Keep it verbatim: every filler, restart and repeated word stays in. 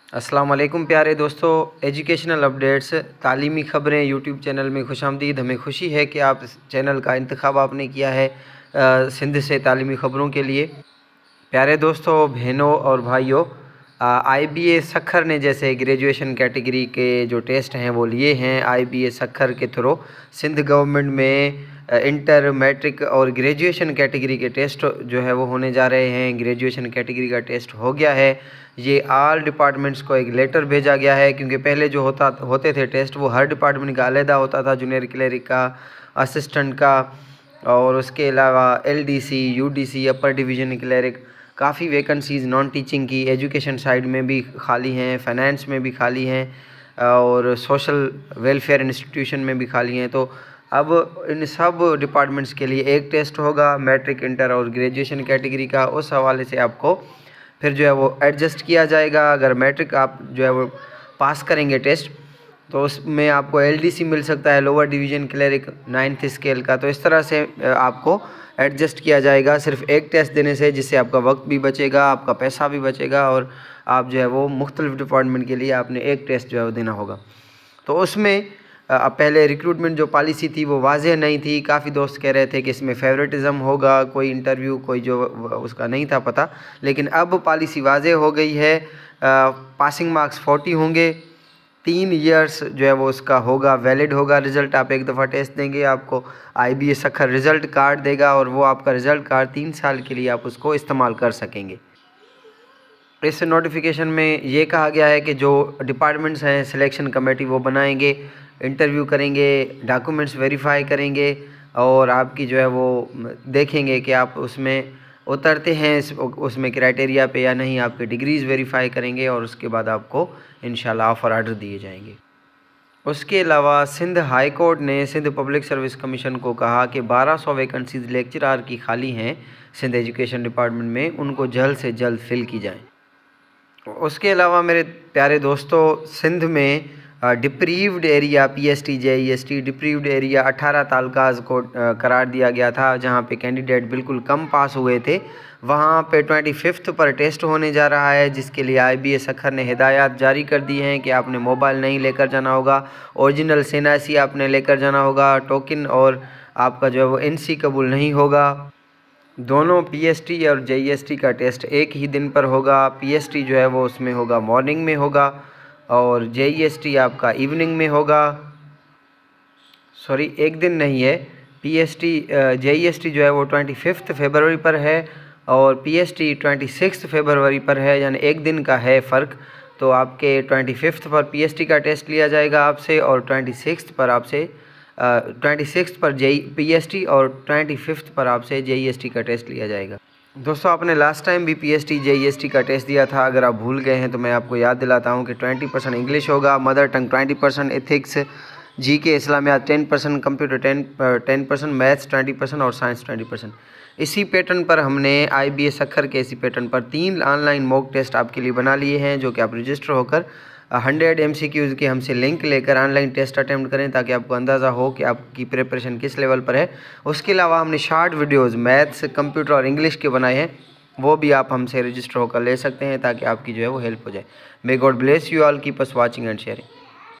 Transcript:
अस्सलाम वालेकुम प्यारे दोस्तों, एजुकेशनल अपडेट्स तालीमी ख़बरें यूट्यूब चैनल में खुशामदीद। हमें खुशी है कि आप इस चैनल का इंतखाब आपने किया है आ, सिंध से तालीमी ख़बरों के लिए। प्यारे दोस्तों, बहनों और भाइयों, आई बी ए सखर ने जैसे ग्रेजुएशन कैटेगरी के जो टेस्ट हैं वो लिए हैं। आई बी ए सखर के थ्रू सिंध गवर्नमेंट में इंटर मैट्रिक और ग्रेजुएशन कैटेगरी के टेस्ट जो है वो होने जा रहे हैं। ग्रेजुएशन कैटेगरी का टेस्ट हो गया है। ये आल डिपार्टमेंट्स को एक लेटर भेजा गया है, क्योंकि पहले जो होता होते थे टेस्ट वो हर डिपार्टमेंट का अलहदा होता था, जूनियर क्लर्क का, असिस्टेंट का, और उसके अलावा L D C, U D C, upper division clerk. काफ़ी वैकेंसीज़ नॉन टीचिंग की एजुकेशन साइड में भी खाली हैं, फाइनेंस में भी खाली हैं, और सोशल वेलफेयर इंस्टीट्यूशन में भी खाली हैं। तो अब इन सब डिपार्टमेंट्स के लिए एक टेस्ट होगा, मैट्रिक, इंटर और ग्रेजुएशन कैटेगरी का। उस हवाले से आपको फिर जो है वो एडजस्ट किया जाएगा। अगर मैट्रिक आप जो है वो पास करेंगे टेस्ट, तो उसमें आपको एल डी सी मिल सकता है, lower division clerk ninth scale का। तो इस तरह से आपको एडजस्ट किया जाएगा सिर्फ एक टेस्ट देने से, जिससे आपका वक्त भी बचेगा, आपका पैसा भी बचेगा, और आप जो है वो मुख्तलिफ डिपार्टमेंट के लिए आपने एक टेस्ट जो है वो देना होगा। तो उसमें अब पहले रिक्रूटमेंट जो पॉलिसी थी वो वाज़ेह नहीं थी। काफ़ी दोस्त कह रहे थे कि इसमें फेवरेटिज़म होगा, कोई इंटरव्यू कोई जो उसका नहीं था पता, लेकिन अब पॉलिसी वाज़ेह हो गई है। पासिंग मार्क्स फोर्टी होंगे, तीन इयर्स जो है वो उसका होगा, वैलिड होगा रिज़ल्ट। आप एक दफ़ा टेस्ट देंगे, आपको I B A Sukkur result card देगा, और वो आपका रिज़ल्ट कार्ड तीन साल के लिए आप उसको इस्तेमाल कर सकेंगे। इस नोटिफिकेशन में ये कहा गया है कि जो डिपार्टमेंट्स हैं सिलेक्शन कमेटी वो बनाएंगे, इंटरव्यू करेंगे, डॉक्यूमेंट्स वेरीफाई करेंगे, और आपकी जो है वो देखेंगे कि आप उसमें उतरते हैं उसमें क्राइटेरिया पे या नहीं। आपके डिग्रीज़ वेरीफाई करेंगे, और उसके बाद आपको इंशाल्लाह ऑफ़र आर्डर दिए जाएंगे। उसके अलावा सिंध हाई कोर्ट ने सिंध पब्लिक सर्विस कमीशन को कहा कि बारह सौ वैकेंसीज लेक्चरार की खाली हैं सिंध एजुकेशन डिपार्टमेंट में, उनको जल्द से जल्द फिल की जाएँ। उसके अलावा मेरे प्यारे दोस्तों, सिंध में deprived area P S T J E S T deprived area अठारह तालुकाज़ को करार दिया गया था, जहां पे कैंडिडेट बिल्कुल कम पास हुए थे। वहां पे ट्वेंटी फिफ्थ पर टेस्ट होने जा रहा है, जिसके लिए आई बी ए सखर ने हिदायत जारी कर दी हैं कि आपने मोबाइल नहीं लेकर जाना होगा, ओरिजिनल एन आई सी आपने लेकर जाना होगा, टोकन और आपका जो है वो एन सी कबूल नहीं होगा। दोनों पी एस टी और जे ई एस टी का टेस्ट एक ही दिन पर होगा। पी एस टी जो है वो उसमें होगा मॉर्निंग में होगा, और जे ई एस टी आपका इवनिंग में होगा। सॉरी, एक दिन नहीं है। P S T J E S T जो है वो ट्वेंटी फिफ्थ फरवरी पर है, और P S T twenty six फरवरी पर है, यानी एक दिन का है फ़र्क। तो आपके ट्वेंटी फिफ्थ पर पी एस टी का टेस्ट लिया जाएगा आपसे, और ट्वेंटी सिक्स पर आपसे ट्वेंटी सिक्स पर जे पी एस टी और ट्वेंटी फिफ्थ पर आपसे जे ई एस टी का टेस्ट लिया जाएगा। दोस्तों, आपने लास्ट टाइम भी P S T J E S T का टेस्ट दिया था। अगर आप भूल गए हैं तो मैं आपको याद दिलाता हूं कि ट्वेंटी परसेंट इंग्लिश होगा, mother tongue twenty percent, ethics, G K, इस्लामियात ten percent, computer ten ten percent, maths twenty percent और साइंस ट्वेंटी परसेंट। इसी पैटर्न पर हमने आई बी ए सखर के इसी पैटर्न पर तीन ऑनलाइन मॉक टेस्ट आपके लिए बना लिए हैं, जो कि आप रजिस्टर होकर हंड्रेड एम सी क्यूज़ के हमसे लिंक लेकर ऑनलाइन टेस्ट अटैम्प्ट करें, ताकि आपको अंदाज़ा हो कि आपकी प्रिपरेशन किस लेवल पर है। उसके अलावा हमने शार्ट वीडियोज़ मैथ्स, कंप्यूटर और इंग्लिश के बनाए हैं, वो भी आप हमसे रजिस्टर होकर ले सकते हैं, ताकि आपकी जो है वो हेल्प हो जाए। May God bless you all, keep us watching and sharing.